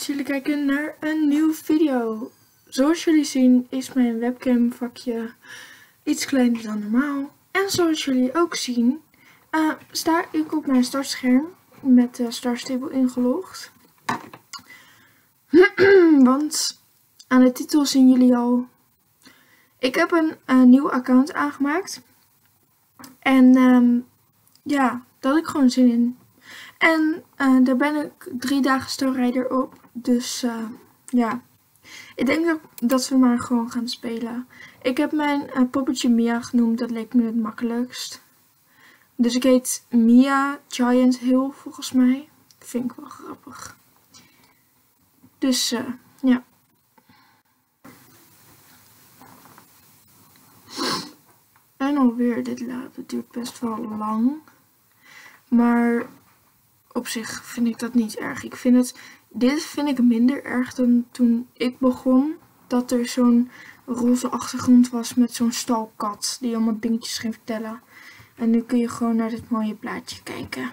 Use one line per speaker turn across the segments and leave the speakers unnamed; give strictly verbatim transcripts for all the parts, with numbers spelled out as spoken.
dat jullie kijken naar een nieuwe video. Zoals jullie zien is mijn webcamvakje iets kleiner dan normaal. En zoals jullie ook zien uh, sta ik op mijn startscherm met de Star Stable ingelogd. Want aan de titel zien jullie al, ik heb een, een nieuw account aangemaakt. En um, ja, daar had ik gewoon zin in. En uh, daar ben ik drie dagen Starrider op. Dus uh, ja, ik denk dat, dat we maar gewoon gaan spelen. Ik heb mijn uh, poppetje Mia genoemd. Dat leek me het makkelijkst. Dus ik heet Mia Giant Hill volgens mij. Dat vind ik wel grappig. Dus uh, ja. En alweer dit laden. Het duurt best wel lang. Maar op zich vind ik dat niet erg. Ik vind het, dit vind ik minder erg dan toen ik begon. Dat er zo'n roze achtergrond was met zo'n stalkat die allemaal dingetjes ging vertellen. En nu kun je gewoon naar dit mooie plaatje kijken.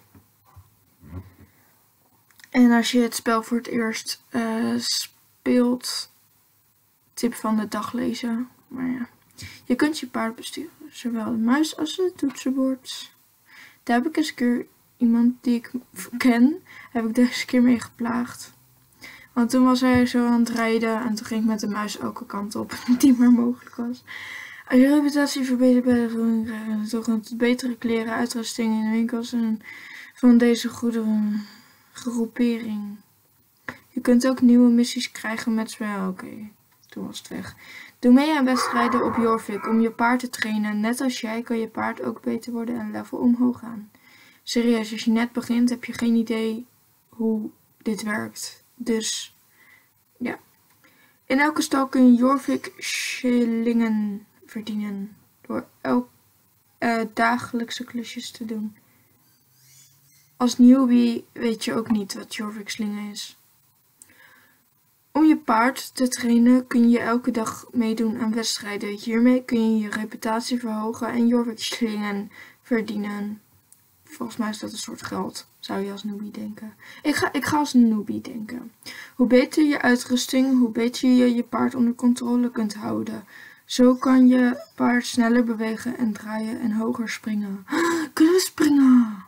En als je het spel voor het eerst uh, speelt, tip van de dag lezen. Maar ja, je kunt je paard besturen. Zowel de muis als het toetsenbord. Daar heb ik eens een keer iemand die ik ken, heb ik deze keer mee geplaagd. Want toen was hij zo aan het rijden en toen ging ik met de muis elke kant op die maar mogelijk was. Als je reputatie verbetert bij de voering krijgen we toch een betere kleren, uitrusting in de winkels en van deze goede groepering. Je kunt ook nieuwe missies krijgen met spel. Oké, okay, toen was het weg. Doe mee aan wedstrijden op Jorvik om je paard te trainen. Net als jij kan je paard ook beter worden en level omhoog gaan. Serieus, als je net begint heb je geen idee hoe dit werkt. Dus ja. In elke stal kun je Jorvik shillingen verdienen. Door elk uh, dagelijkse klusjes te doen. Als newbie weet je ook niet wat Jorvik slingen is. Om je paard te trainen kun je elke dag meedoen aan wedstrijden. Hiermee kun je je reputatie verhogen en Jorvik slingen verdienen. Volgens mij is dat een soort geld, zou je als newbie denken. Ik ga, ik ga als newbie denken. Hoe beter je uitrusting, hoe beter je je paard onder controle kunt houden. Zo kan je paard sneller bewegen en draaien en hoger springen. Kunnen we springen?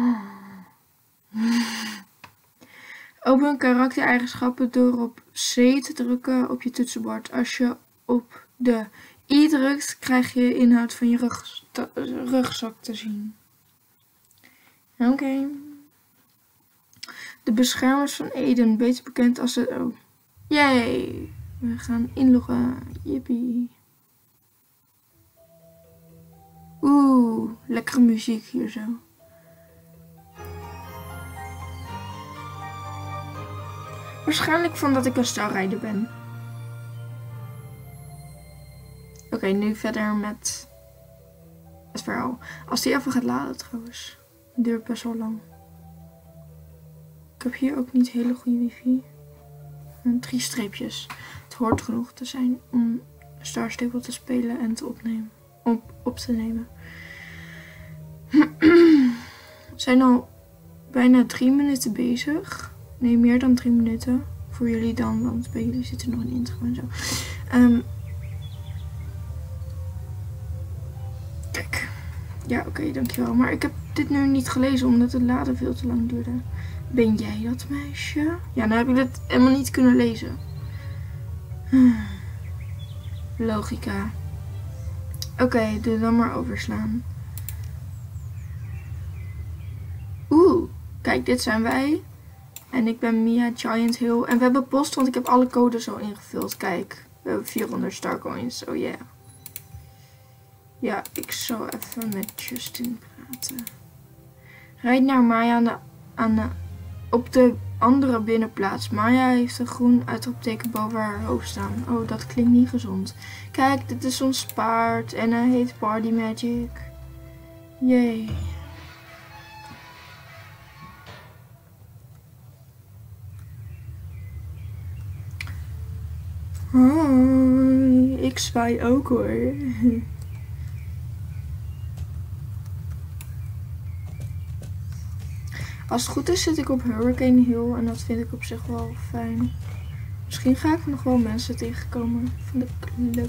Open karaktereigenschappen door op C te drukken op je toetsenbord. Als je op de I drukt, krijg je de inhoud van je rugzak te zien. Oké. Okay. De beschermers van Eden, beter bekend als het... Oh. Yay! We gaan inloggen. Yippie. Oeh, lekkere muziek hier zo. Waarschijnlijk van dat ik een Starrider ben. Oké, okay, nu verder met het verhaal. Als die even gaat laden trouwens. Het duurt best wel lang. Ik heb hier ook niet hele goede wifi. En drie streepjes. Het hoort genoeg te zijn om Star Stable te spelen en te opnemen. Op, op te nemen. We zijn al bijna drie minuten bezig. Nee, meer dan drie minuten. Voor jullie dan, want bij jullie zit er nog een intro en zo. Um, kijk. Ja, oké, okay, dankjewel. Maar ik heb dit nu niet gelezen, omdat het laden veel te lang duurde. Ben jij dat meisje? Ja, dan heb ik het helemaal niet kunnen lezen. Logica. Oké, okay, doe dan maar overslaan. Oeh, kijk, dit zijn wij. En ik ben Mia Giant Hill. En we hebben post, want ik heb alle codes al ingevuld. Kijk, we hebben vierhonderd starcoins. Oh yeah. Ja, ik zal even met Justin praten. Rijd naar Maya aan de, aan de, op de andere binnenplaats. Maya heeft een groen uitroepteken boven haar hoofd staan. Oh, dat klinkt niet gezond. Kijk, dit is ons paard en hij heet Party Magic. Yay. Hoi, ik zwaai ook hoor. Als het goed is zit ik op Hurricane Hill en dat vind ik op zich wel fijn. Misschien ga ik nog wel mensen tegenkomen van de club.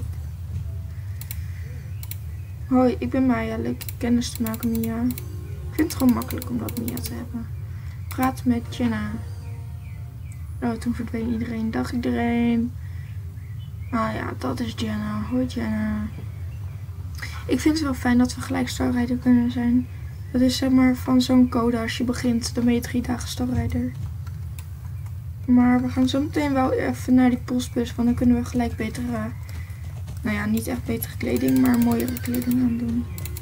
Hoi, ik ben Maya. Leuk kennis te maken, Mia. Ik vind het gewoon makkelijk om dat Mia te hebben. Praat met Jenna. Oh, toen verdween iedereen. Dag iedereen. Ah ja, dat is Jenna. Hoi Jenna. Ik vind het wel fijn dat we gelijk starrijder kunnen zijn. Dat is zeg maar van zo'n code als je begint. Dan ben je drie dagen starrijder. Maar we gaan zo meteen wel even naar die postbus. Want dan kunnen we gelijk betere... Nou ja, niet echt betere kleding, maar mooiere kleding aan doen.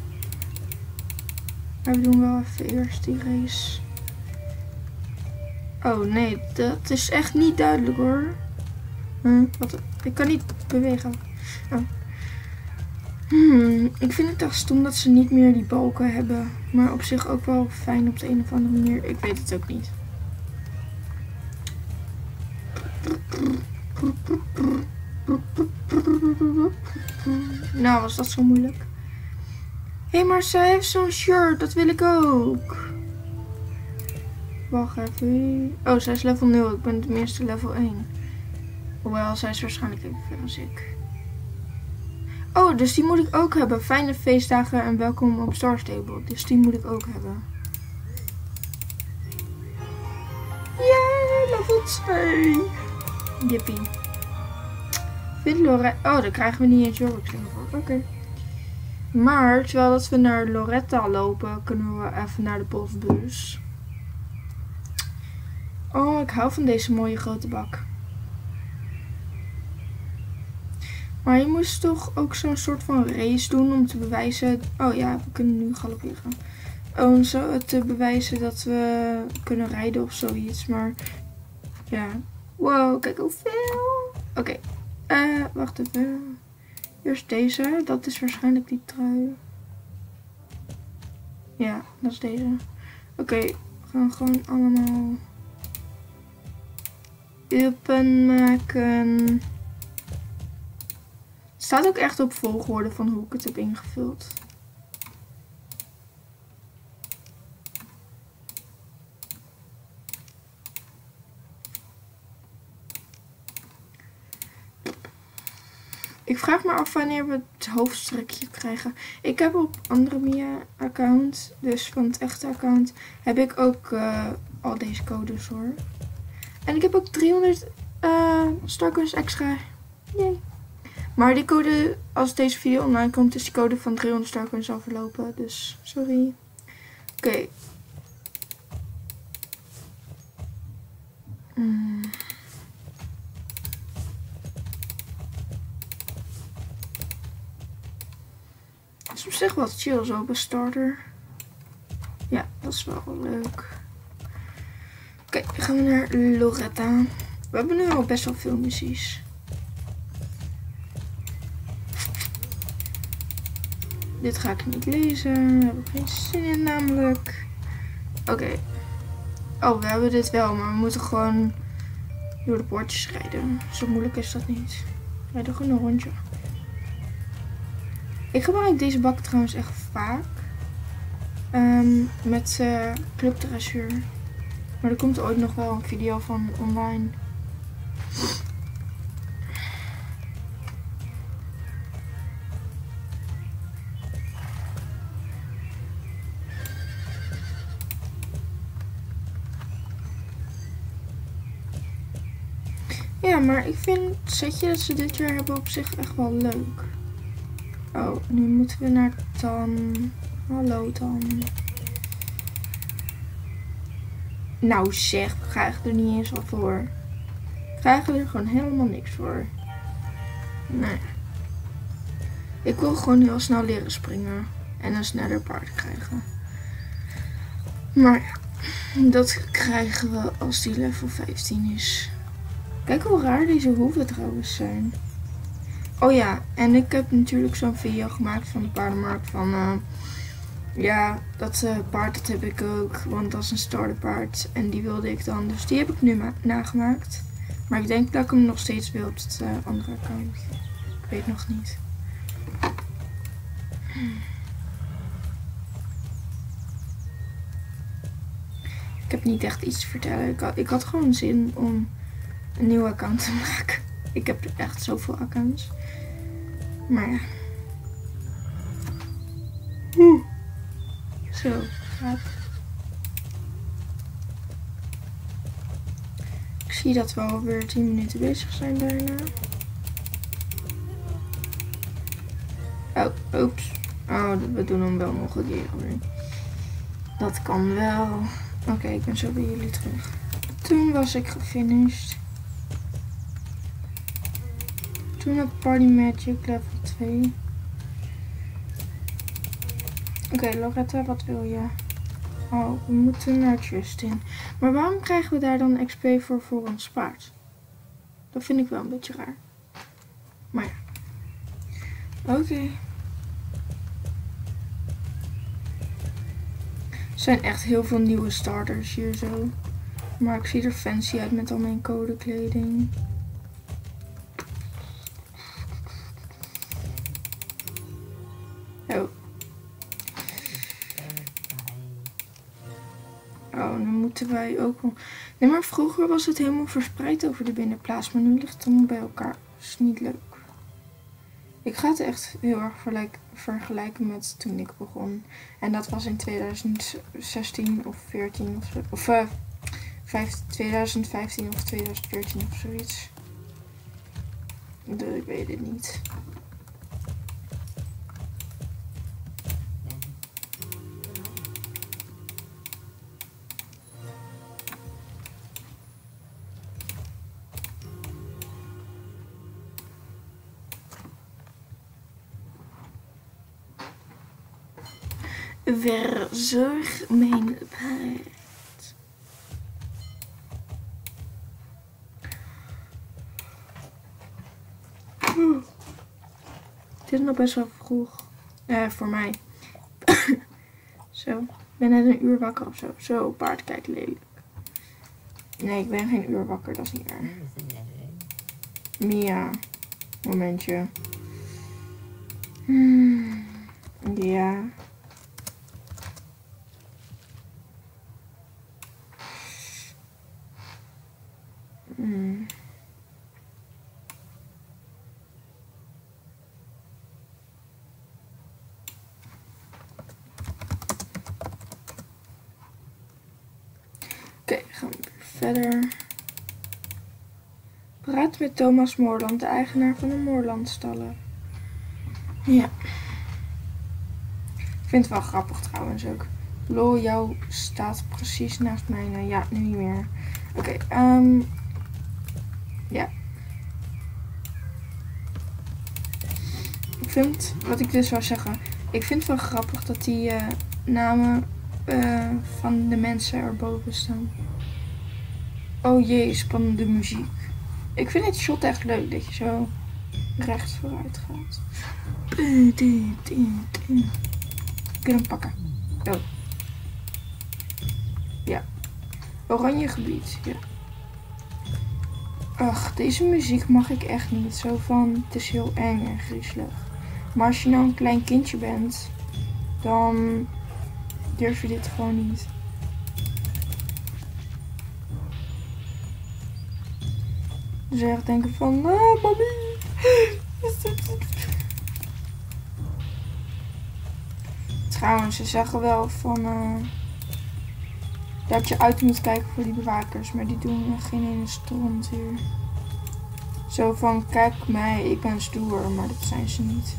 Maar we doen wel even eerst die race. Oh nee, dat is echt niet duidelijk hoor. Huh, wat? Ik kan niet bewegen. Oh. Hmm, ik vind het echt stom dat ze niet meer die balken hebben. Maar op zich ook wel fijn op de een of andere manier. Ik weet het ook niet. Nou, was dat zo moeilijk. Hé, hey, maar zij heeft zo'n shirt. Dat wil ik ook. Wacht even. Oh, zij is level nul. Ik ben tenminste level één. Hoewel, zij is waarschijnlijk even ver als ik. Oh, dus die moet ik ook hebben. Fijne feestdagen en welkom op Star Stable. Dus die moet ik ook hebben. Yay, level twee. Jippie. Vind Loretta. Oh, dan krijgen we niet eens Jorix voor. Oké. Okay. Maar terwijl dat we naar Loretta lopen, kunnen we even naar de postbus. Oh, ik hou van deze mooie grote bak. Maar je moest toch ook zo'n soort van race doen om te bewijzen... Oh ja, we kunnen nu galopperen. Om zo te bewijzen dat we kunnen rijden of zoiets. Maar ja. Wow, kijk hoeveel. Oké. Okay. Uh, wacht even. Eerst deze. Dat is waarschijnlijk die trui. Ja, dat is deze. Oké, okay. We gaan gewoon allemaal openmaken. Het staat ook echt op volgorde van hoe ik het heb ingevuld. Ik vraag me af wanneer we het hoofdstrekje krijgen. Ik heb op andere Mia account, dus van het echte account, heb ik ook uh, al deze codes hoor. En ik heb ook driehonderd uh, Starcoins extra. Yay. Maar die code, als deze video online komt, is die code van driehonderd Starcoins al verlopen. Dus sorry. Oké. Okay. Mm. Het is op zich wel chill zo bij starter. Ja, dat is wel leuk. Oké, okay, dan gaan we naar Loretta. We hebben nu al best wel veel missies. Dit ga ik niet lezen. Daar heb ik geen zin in namelijk. Oké. Okay. Oh, we hebben dit wel, maar we moeten gewoon door de poortjes rijden. Zo moeilijk is dat niet. We rijden gewoon een rondje. Ik gebruik deze bak trouwens echt vaak. Um, met uh, Club Dressuur. Maar er komt ooit nog wel een video van online. Ja, maar ik vind het setje dat ze dit jaar hebben op zich echt wel leuk. Oh, nu moeten we naar Tan. Hallo Tan. Nou zeg, we krijgen er niet eens wat voor. We krijgen er gewoon helemaal niks voor. Nee. Ik wil gewoon heel snel leren springen. En een sneller paard krijgen. Maar ja, dat krijgen we als die level vijftien is. Kijk hoe raar deze hoeven trouwens zijn. Oh ja, en ik heb natuurlijk zo'n video gemaakt van de paardenmarkt van... Uh, ja, dat uh, paard dat heb ik ook, want dat is een starterpaard. En die wilde ik dan, dus die heb ik nu nagemaakt. Maar ik denk dat ik hem nog steeds wil op het uh, andere account. Ik weet nog niet. Ik heb niet echt iets te vertellen. Ik had, ik had gewoon zin om een nieuw account te maken. Ik heb echt zoveel accounts. Maar ja. Oeh. Zo, gaat. Ik zie dat we alweer tien minuten bezig zijn daarna. Oh, oeps. Oh, we doen hem wel nog een keer hoor. Dat kan wel. Oké, okay, ik ben zo bij jullie terug. Toen was ik gefinished. Toen had Party Magic level twee. Oké, okay, Loretta, wat wil je? Oh, we moeten naar Justin. Maar waarom krijgen we daar dan X P voor voor ons paard? Dat vind ik wel een beetje raar. Maar ja. Oké. Okay. Er zijn echt heel veel nieuwe starters hier zo. Maar ik zie er fancy uit met al mijn codekleding. Oh. Oh, dan moeten wij ook wel... Nee, maar vroeger was het helemaal verspreid over de binnenplaats. Maar nu ligt het allemaal bij elkaar. Dat is niet leuk. Ik ga het echt heel erg vergelijken met toen ik begon. En dat was in tweeduizend zestien of veertien of zo. Of uh, tweeduizend vijftien of tweeduizend veertien of zoiets. Dus ik weet het niet. Verzorg mijn paard. Hm. Het is nog best wel vroeg. Uh, voor mij. Zo. Ik ben net een uur wakker of zo. Zo, paard kijkt lelijk. Nee, ik ben geen uur wakker. Dat is niet erg. Mia. Momentje. Hmm. Ja. Hmm. Oké, okay, gaan we weer verder. Praat met Thomas Moorland, de eigenaar van de Moorlandstallen. Ja. Ik vind het wel grappig trouwens ook. Lol, jou staat precies naast mij. Ja, nu niet meer. Oké, okay, um, ja. Ik vind, wat ik dus wou zeggen, ik vind het wel grappig dat die uh, namen uh, van de mensen erboven staan. Oh jee, spannende muziek. Ik vind het shot echt leuk dat je zo recht vooruit gaat. Ik kan hem pakken. Oh. Ja. Oranje gebied, ja. Ach, deze muziek mag ik echt niet. Zo van, het is heel eng en griezelig. Maar als je nou een klein kindje bent, dan durf je dit gewoon niet. Dus echt denken van, ah, mami. Trouwens, ze zeggen wel van uh, dat je uit moet kijken voor die bewakers, maar die doen geen ene stront hier. Zo van, kijk mij, ik ben stoer, maar dat zijn ze niet.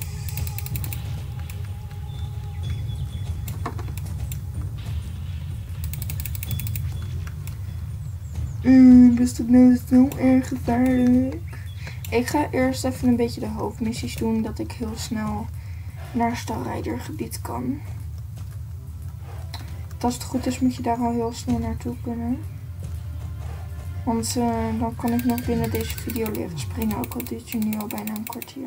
Mm, is dat nou zo erg gevaarlijk? Ik ga eerst even een beetje de hoofdmissies doen, dat ik heel snel naar stalrijdergebied kan. Als het goed is moet je daar al heel snel naartoe kunnen. Want uh, dan kan ik nog binnen deze video leren springen, ook al duurt je nu al bijna een kwartier.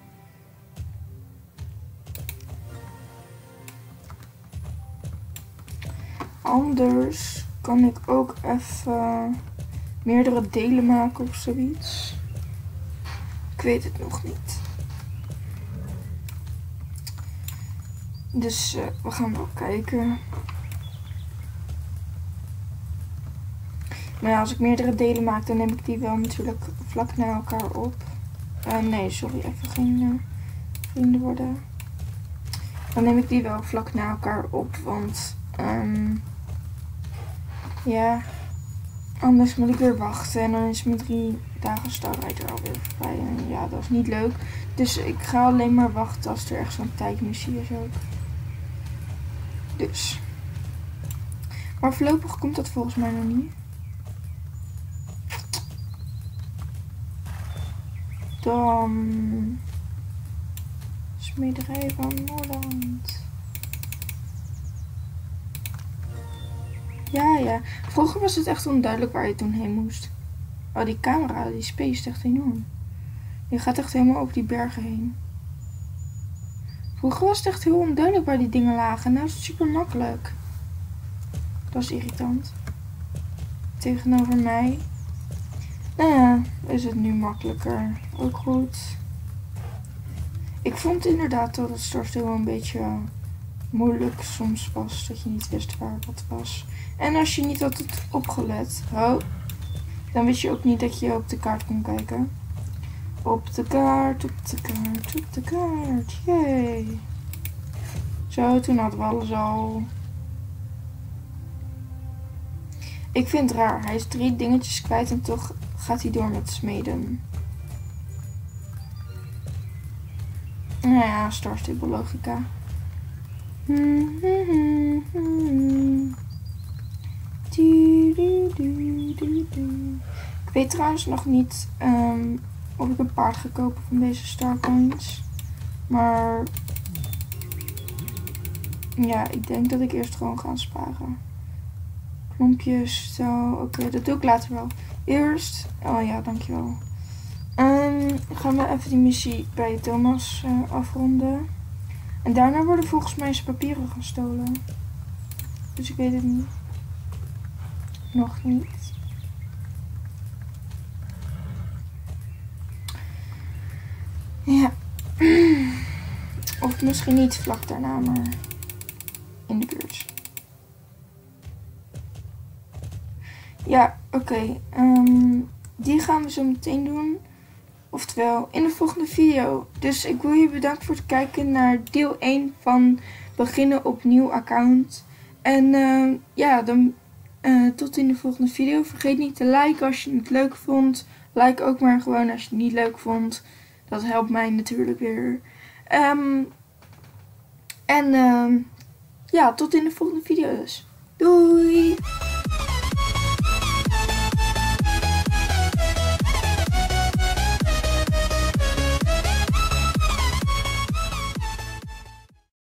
Anders kan ik ook even meerdere delen maken of zoiets. Ik weet het nog niet. Dus uh, we gaan wel kijken. Maar ja, als ik meerdere delen maak, dan neem ik die wel natuurlijk vlak na elkaar op. Uh, nee, sorry, even geen uh, vrienden worden. Dan neem ik die wel vlak na elkaar op, want um, ja, anders moet ik weer wachten en dan is mijn drie dagen Starrider alweer voorbij. En ja, dat is niet leuk. Dus ik ga alleen maar wachten als er echt zo'n tijdmissie is ook. Dus. Maar voorlopig komt dat volgens mij nog niet. Dan smederij van Noordland. Ja, ja. Vroeger was het echt onduidelijk waar je toen heen moest. Oh, die camera, die space echt enorm. Je gaat echt helemaal over die bergen heen. Vroeger was het echt heel onduidelijk waar die dingen lagen. Nou is het super makkelijk. Dat is irritant. Tegenover mij. Nou ja, is het nu makkelijker. Ook goed. Ik vond inderdaad dat het Starsteel een beetje moeilijk soms was. Dat je niet wist waar wat was. En als je niet had opgelet, oh, dan wist je ook niet dat je op de kaart kon kijken. Op de kaart, op de kaart, op de kaart. Yay. Zo, toen hadden we alles al. Ik vind het raar. Hij is drie dingetjes kwijt en toch gaat hij door met smeden. Nou ja, Starstable logica. Hmm, hmm, hmm, hmm. Du, du, du, du, du. Ik weet trouwens nog niet um, of ik een paard ga kopen van deze Starcoins. Maar ja, ik denk dat ik eerst gewoon ga sparen. Klompjes, zo. Oké, okay, dat doe ik later wel. Eerst, oh ja, dankjewel. Um, gaan we even die missie bij Thomas uh, afronden. En daarna worden volgens mij zijn papieren gestolen. Dus ik weet het niet. Nog niet. Ja. Of misschien niet vlak daarna, maar in de buurt. Ja, oké. Okay. Um, die gaan we zo meteen doen. Oftewel, in de volgende video. Dus ik wil je bedanken voor het kijken naar deel één van beginnen op nieuw account. En uh, ja, dan uh, tot in de volgende video. Vergeet niet te liken als je het leuk vond. Like ook maar gewoon als je het niet leuk vond. Dat helpt mij natuurlijk weer. Um, en uh, ja, tot in de volgende video dus. Doei!